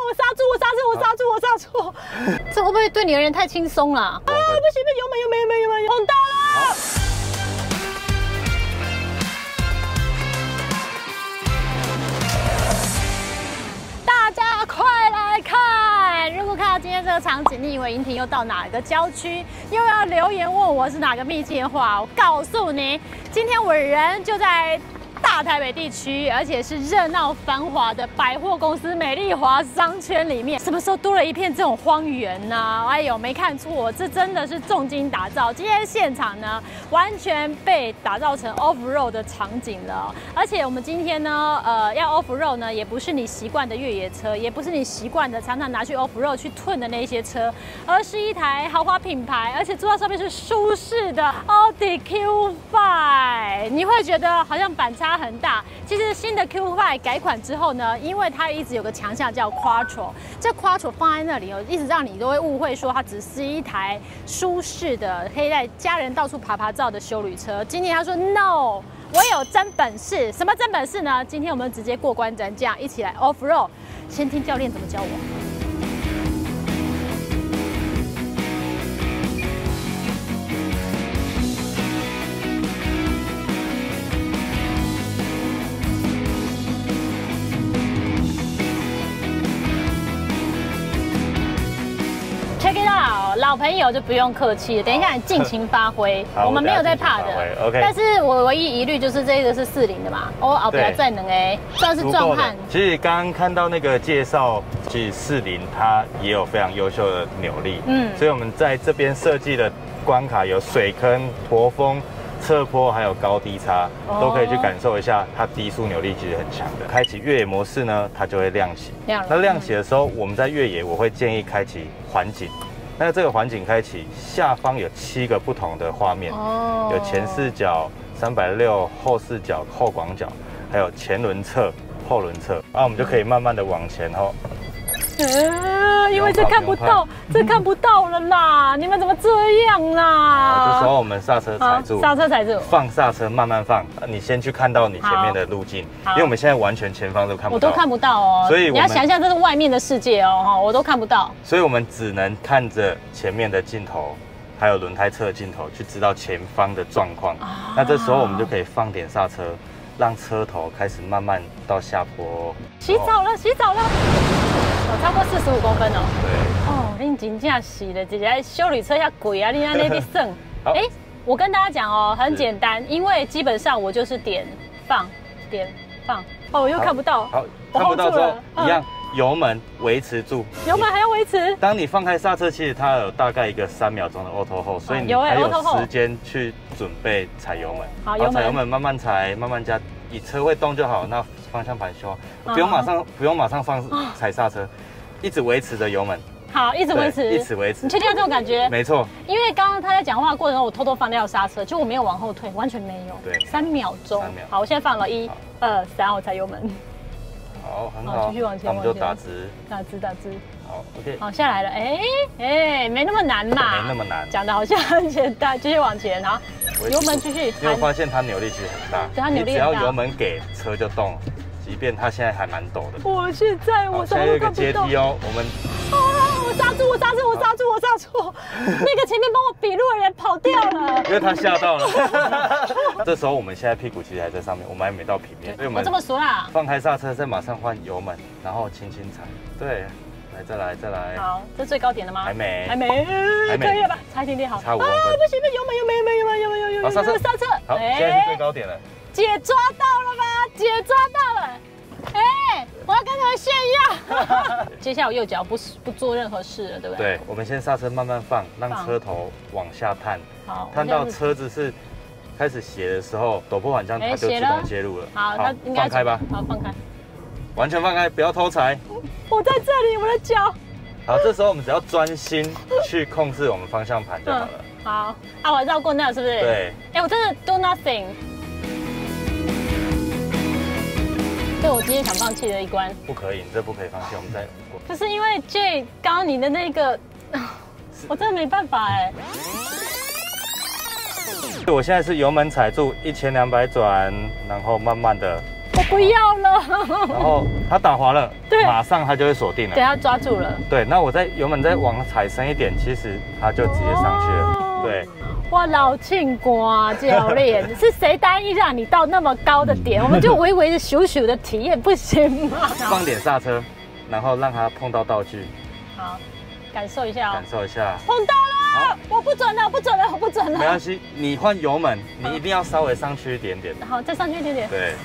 我刹住，我刹住，我刹住，我刹住！这会不会对你而言太轻松了？啊，不行，油门，碰到了！大家快来看！如果看到今天这个场景，你以为银婷又到哪个郊区，又要留言问我是哪个秘境的话，我告诉你，今天我人就在大台北地区，而且是热闹繁华的百货公司美丽华商圈里面。什么时候多了一片这种荒原呢？哎呦，没看错，这真的是重金打造。今天现场呢，完全被打造成 off road 的场景了。而且我们今天呢，要 off road 呢，也不是你习惯的越野车，也不是你习惯的常常拿去 off road 去吞的那些车，而是一台豪华品牌，而且坐在上面是舒适的奥迪 Q5。你会觉得好像反差很大。其实新的 Q5 改款之后呢，因为它一直有个强项叫 Quattro， 这 Quattro 放在那里哦，一直让你都会误会说它只是一台舒适的可以带家人到处爬照的休旅车。今天他说 No， 我有真本事。什么真本事呢？今天我们直接过关斩将，一起来 off road。先听教练怎么教我。老朋友就不用客气了，等一下你尽情发挥，我们没有在怕的。OK。但是我唯一疑虑就是这个是40的嘛，哦，不要再能哎，算是壮汉。 其实刚刚看到那个介绍，其实40它也有非常优秀的扭力，所以我们在这边设计的关卡有水坑、驼峰、侧坡还有高低差，都可以去感受一下它低速扭力其实很强的。开启越野模式呢，它就会亮起。那亮起的时候，我们在越野我会建议开启环景。那这个环景开启，下方有7个不同的画面，有前视角、360、后视角、后广角，还有前轮侧、后轮侧。然后我们就可以慢慢的往前后。 因为这看不到，这看不到了啦！你们怎么这样啦？ 这时候我们刹车踩住， 刹车踩住， 放刹车慢慢放。你先去看到你前面的路径，因为我们现在完全前方都看不到， 我都看不到哦。所以你要想象这是外面的世界哦，我都看不到。 所以我们只能看着前面的镜头，还有轮胎侧镜头，去知道前方的状况。那这时候我们就可以放点刹车，让车头开始慢慢到下坡。 洗澡了，洗澡了。超过45公分哦。 对。 哦，你真正是的，直接休旅车遐贵啊，你安尼在算。哎，我跟大家讲哦，很简单，因为基本上我就是点放，点放。哦，我又看不到。 好，看不到之后一样，油门维持住。 油门还要维持。当你放开刹车，其实它有大概一个3秒钟的 auto hold， 所以你还有时间去准备踩油门。好，踩油门慢慢踩，慢慢加，以车会动就好。那方向盘修，不用马上踩刹车，一直维持着油门。好，一直维持，一直维持。你确定有这种感觉？没错。因为刚刚他在讲话的过程中，我偷偷放掉刹车，就我没有往后退，完全没有。对，3秒钟。好，我现在放了1、2、3，我踩油门。好，很好。继续往前，我们就打直，打直。好 ，OK。好，下来了。没那么难嘛。没那么难。讲的好像很简单，继续往前，然后油门继续。你有发现它扭力其实很大？对，它扭力很大。你只要油门给，车就动了。即便它现在还蛮陡的。我现在我现在有一个阶梯哦，我们。我刹住！那个前面帮我比路的人跑掉了，因为他吓到了。这时候我们现在屁股其实还在上面，我们还没到平面，所以我们这么熟啦。放开刹车，再马上换油门，然后轻轻踩。对，再来。好，这最高点了吗？还没，可以了吧？差一点点好。差5公分。不行，油门。好，刹车。好，现在是最高点了。姐抓到了吧？姐抓到了。我要跟他们炫耀。接下来我右脚不做任何事了，对不对？对，我们先刹车慢慢放，让车头往下探。好，探到车子是开始斜的时候，陡坡缓降它就自动介入了。好，那应该放开吧。好，放开，完全放开，不要偷踩。我在这里，我的脚。好，这时候我们只要专心去控制我们方向盘就好了。好，我绕过那是不是？对。我真的 do nothing。这我今天想放弃的一关，不可以，你这不可以放弃，我们再过。就是因为 J 刚刚你的那个，我真的没办法哎。我现在是油门踩住1200转，然后慢慢的，我不要了。 然后它打滑了，对，马上它就会锁定了。 对，它抓住了。 对，那我在油门再往踩深一点，其实它就直接上去了。对。 哇，老庆瓜教练，是谁答应让你到那么高的点？我们就微微的咻咻的体验，不行吗？ 放点刹车，然后让它碰到道具。 好，感受一下哦。 感受一下。 碰到了，我不准了，不准了，我不准了。 没关系，你换油门，你一定要稍微上去一点点。 好，再上去一点点。 对。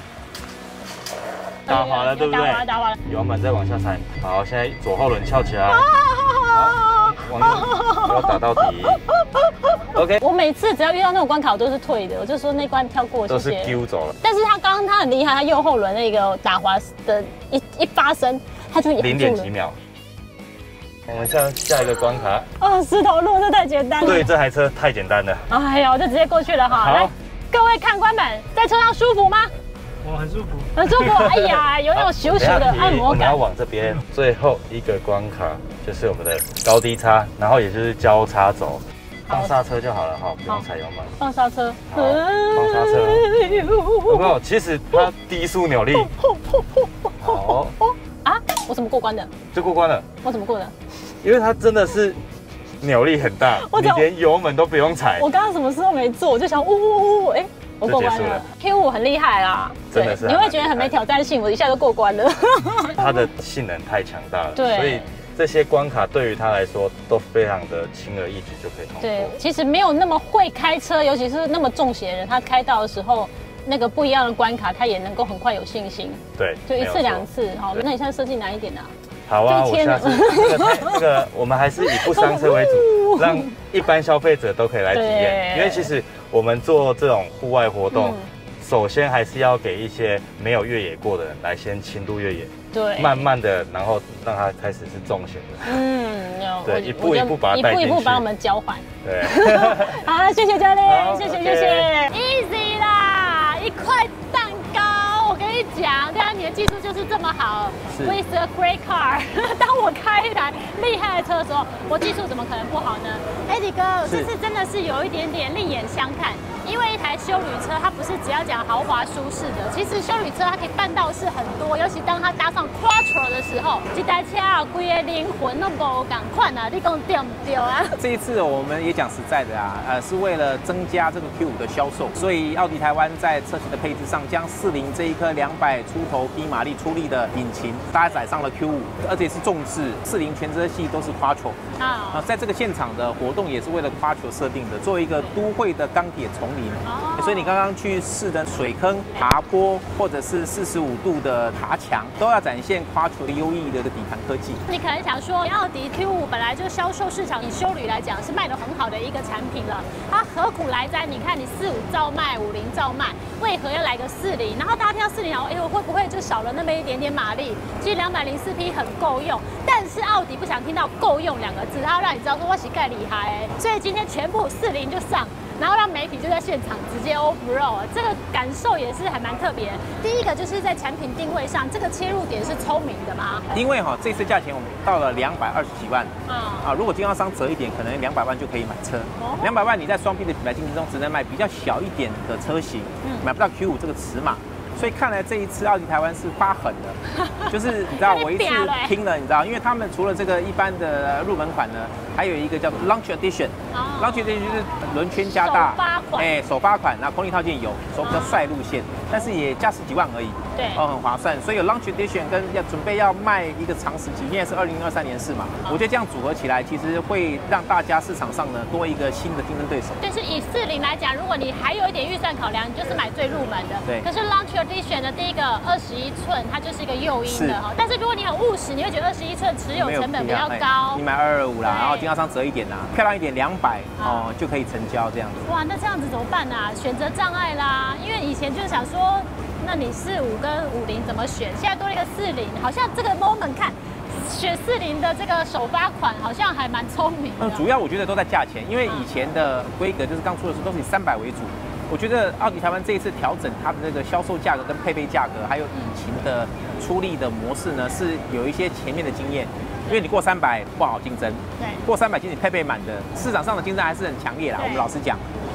打滑了，对不对？ 打滑了。 油门再往下踩。好，现在左后轮翘起来。好，往右，不要打到底。OK。 我每次只要遇到那种关卡，我都是退的，我就说那关跳过， 都是丢走了。 但是他刚刚他很厉害，他右后轮那个打滑的一发生，他就 0点几秒。我们下一个关卡。 哦，石头路这太简单了。 对，这台车太简单了。 哎呀，我就直接过去了哈。好，各位看官们，在车上舒服吗？ 我很舒服， 很舒服。哎呀，有那种咻咻的按摩感。 我们要往这边，最后一个关卡就是我们的高低差，然后也就是交叉轴，放刹车就好了哈，不用踩油门。 放刹车。 好，放刹车。有没有？其实它低速扭力。好。 啊，我怎么过关的？ 就过关了。我怎么过的？ 因为它真的是扭力很大，你连油门都不用踩。 我刚刚什么事都没做，我就想哎。我过关了 ，Q5 很厉害啦， 真的是你会觉得很没挑战性，我一下就过关了。 它的性能太强大了， 对， 所以这些关卡对于他来说都非常的轻而易举就可以通过。 对，其实没有那么会开车，尤其是那么重型的人，他开到的时候，那个不一样的关卡，他也能够很快有信心。 对， 就一次两次，好，那你现在设计难一点的。 好啊，我下次这个我们还是以不伤车为主，让一般消费者都可以来体验，因为其实我们做这种户外活动。首先还是要给一些没有越野过的人来先轻度越野， 对， 慢慢的，然后让他开始是重型的，对，一步一步把它带进去， 一步一步把我们教坏， 对， 好，谢谢教练，谢谢 ，easy 啦，一块蛋糕，我跟你讲，对啊，你的技术就是这么好 ，with a great car， 当我开一台厉害的车的时候，我技术怎么可能不好呢？Eddie 哥，这次真的是有一点点另眼相看。因为一台休旅车，它不是只要讲豪华舒适的，其实休旅车它可以办到事很多，尤其当它搭上 Quattro 的时候，这台车啊，规个灵魂都无同款啊，你讲对不对啊？ 这一次我们也讲实在的啊，是为了增加这个 Q5 的销售，所以奥迪台湾在车型的配置上，将40这一颗200出头匹马力出力的引擎搭载上了 Q5，而且是重置40全车系都是 Quattro 啊，在这个现场的活动也是为了 Quattro 设定的，作为一个都会的钢铁丛林。所以你刚刚去试的水坑、爬坡，或者是45度的爬墙，都要展现 Quattro 的优异的底盘科技。 你可能想说，奥迪 Q5 本来就销售市场以休旅来讲是卖得很好的一个产品了，它何苦来哉？你看你45照卖，50照卖，为何要来个40？然后大家听到40，然后哎呦会不会就少了那么一点点马力？其实204匹很够用，但是奥迪不想听到够用2个字，它要让你知道说我是盖厉害所以今天全部40就上。然后让媒体就在现场直接 off road， 这个感受也是还蛮特别。第一个就是在产品定位上，这个切入点是聪明的吗？ 因为这次价钱我们到了220几万如果经销商折一点，可能200万就可以买车。200万你在双 P 的品牌竞争中，只能买比较小一点的车型，买不到 Q5 这个尺码。所以看来这一次奥迪台湾是发狠的，就是你知道我一次拼了，你知道，因为他们除了这个一般的入门款呢，还有一个叫做 Launch Edition。Launch Edition 就是轮圈加大，首发款，然后空力套件有，走比较帅路线，但是也价10几万而已， 对， 很划算。所以有 Launch Edition 跟准备要卖一个长时期，现在是2023年4嘛，我觉得这样组合起来，其实会让大家市场上呢多一个新的竞争对手。 但是以40来讲，如果你还有一点预算考量，你就是买最入门的， 对。 可是 Launch Edition 的第一个21寸，它就是一个诱因的哈。但是如果你很务实，你会觉得21寸持有成本比较高， 你买225啦，然后经销商折一点啦，漂亮一点200就可以成交这样子。 哇，那这样子怎么办啊？选择障碍啦，因为以前就是想说，那你45跟50怎么选？现在多了一个40，好像这个 moment 看。选40的这个首发款好像还蛮聪明的。 主要我觉得都在价钱，因为以前的规格就是刚出的时候都是以300为主。我觉得奥迪台湾这一次调整它的这个销售价格跟配备价格，还有引擎的出力的模式呢，是有一些前面的经验。因为你过300不好竞争， 对， 过300其实你配备满的，市场上的竞争还是很强烈啦。我们老实讲，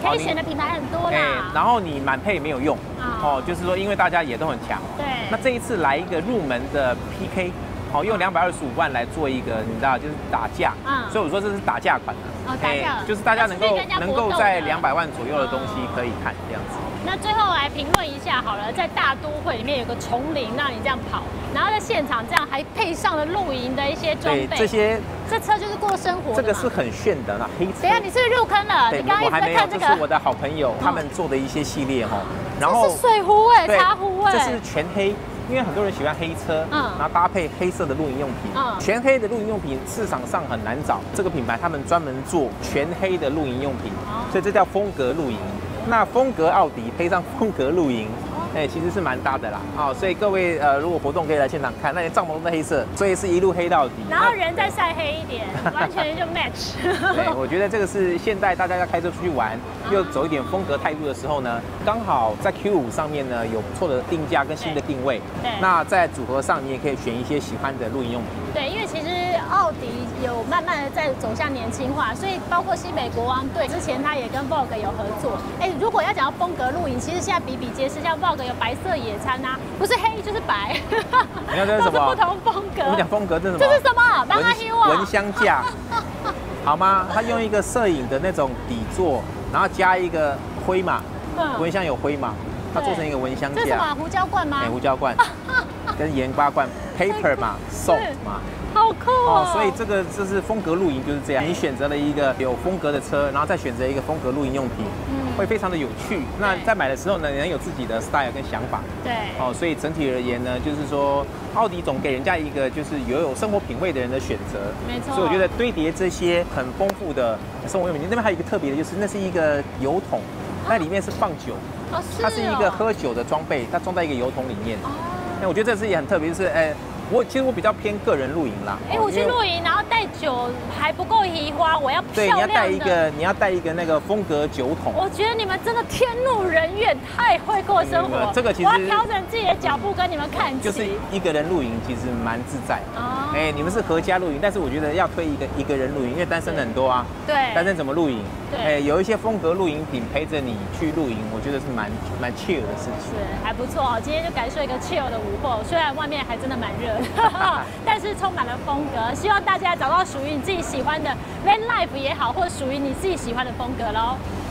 可以选的品牌很多啦。 然后你满配没有用哦，就是说因为大家也都很强。 对。 那这一次来一个入门的 PK。用225万来做一个，你知道，就是打架，所以我说这是打架款就是大家能够在200万左右的东西可以看这样子。 那最后来评论一下好了，在大都会里面有个丛林让你这样跑，然后在现场这样还配上了露营的一些装备，这车就是过生活的。 这个是很炫的那黑车。 等一下，你是不是入坑了？你刚刚一直在看这个。 这是我的好朋友他们做的一些系列哈，然后这是水壶茶壶这是全黑。因为很多人喜欢黑车，然后搭配黑色的露营用品，全黑的露营用品市场上很难找。这个品牌他们专门做全黑的露营用品，所以这叫风格露营。那风格奥迪配上风格露营，其实是蛮搭的啦。所以各位如果活动可以来现场看，那些帐篷都是黑色，所以是一路黑到底。 然后人再晒黑一点，完全就 match。 对，我觉得这个是现代大家要开车出去玩，又走一点风格态度的时候呢，刚好在 Q5 上面呢有不错的定价跟新的定位。对。那在组合上你也可以选一些喜欢的露营用品。 对，因为其实奥迪有慢慢的在走向年轻化，所以包括西北国王队之前他也跟 Vogue 有合作。如果要讲到风格露营，其实现在比比皆是，像 Vogue 有白色野餐啊，不是黑就是白， 你看这是什么？ 都是不同风格。 我们讲风格，这是什么？ 这是什么？ 蚊香架，好吗？他用一个摄影的那种底座，然后加一个灰嘛，蚊香有灰嘛，它做成一个蚊香架。 这是什么？胡椒罐吗？ 胡椒罐，跟盐巴罐 ，paper 嘛 ，salt 嘛。 好酷哦！ 所以这是风格露营就是这样，你选择了一个有风格的车，然后再选择一个风格露营用品，会非常的有趣。那在买的时候呢，能有自己的 style 跟想法。对。所以整体而言呢，就是说奥迪总给人家一个就是有生活品味的人的选择。 没错。 所以我觉得堆叠这些很丰富的生活用品，那边还有一个特别的，就是那是一个油桶，那里面是放酒，它是一个喝酒的装备，它装在一个油桶里面。那我觉得这是也很特别，就是其实我比较偏个人露营啦。 我去露营，然后带酒还不够移花，我要漂亮的。 对，你要带一个那个风格酒桶。 我觉得你们真的天怒人怨，太会过生活。 这个其实我要调整自己的脚步跟你们看齐。 就是一个人露营其实蛮自在。你们是合家露营，但是我觉得要推一个人露营，因为单身的很多啊。对。单身怎么露营？对。有一些风格露营品陪着你去露营，我觉得是蛮 chill 的事情。 是，还不错哦。今天就感受一个 chill 的午后，虽然外面还真的蛮热。但是充满了风格，希望大家找到属于你自己喜欢的 van life 也好，或者属于你自己喜欢的风格咯。